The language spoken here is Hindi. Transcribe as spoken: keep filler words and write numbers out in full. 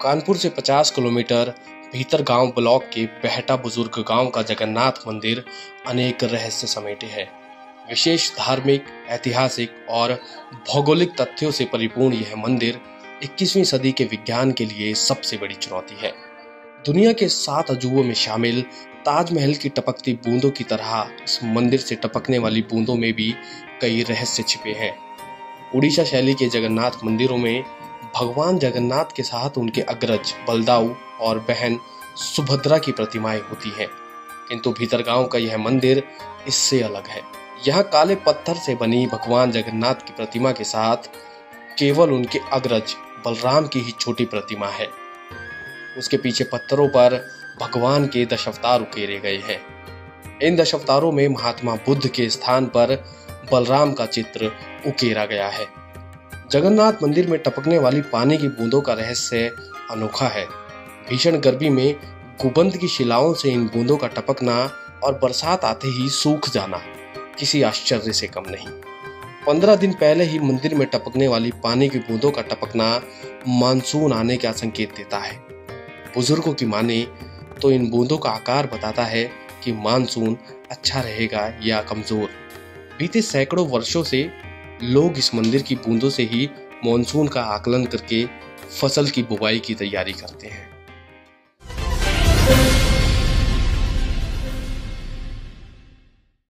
कानपुर से पचास किलोमीटर भीतर गांव ब्लॉक के बेहटा बुजुर्ग गांव का जगन्नाथ मंदिर अनेक रहस्य समेटे है। विशेष धार्मिक, ऐतिहासिक और भौगोलिक तथ्यों से परिपूर्ण यह मंदिर इक्कीसवीं सदी के विज्ञान के लिए सबसे बड़ी चुनौती है। दुनिया के सात अजूबों में शामिल ताजमहल की टपकती बूंदों की तरह इस मंदिर से टपकने वाली बूंदों में भी कई रहस्य छिपे हैं। उड़ीसा शैली के जगन्नाथ मंदिरों में भगवान जगन्नाथ के साथ उनके अग्रज बलदाऊ और बहन सुभद्रा की प्रतिमाएं होती हैं, किंतु भीतरगांव का यह मंदिर इससे अलग है। यहाँ काले पत्थर से बनी भगवान जगन्नाथ की प्रतिमा के साथ केवल उनके अग्रज बलराम की ही छोटी प्रतिमा है। उसके पीछे पत्थरों पर भगवान के दशावतार उकेरे गए हैं। इन दशावतारों में महात्मा बुद्ध के स्थान पर बलराम का चित्र उकेरा गया है। जगन्नाथ मंदिर में टपकने वाली पानी की बूंदों का रहस्य अनोखा है। भीषण गर्मी में गुबंद की शिलाओं से इन बूंदों का टपकना और बरसात आते ही सूख जाना किसी आश्चर्य से कम नहीं। पंद्रह दिन पहले ही मंदिर में टपकने वाली पानी की बूंदों का टपकना मानसून आने का संकेत देता है। बुजुर्गों की माने तो इन बूंदों का आकार बताता है कि मानसून अच्छा रहेगा या कमजोर। बीते सैकड़ों वर्षों से लोग इस मंदिर की बूंदों से ही मानसून का आकलन करके फसल की बुवाई की तैयारी करते हैं।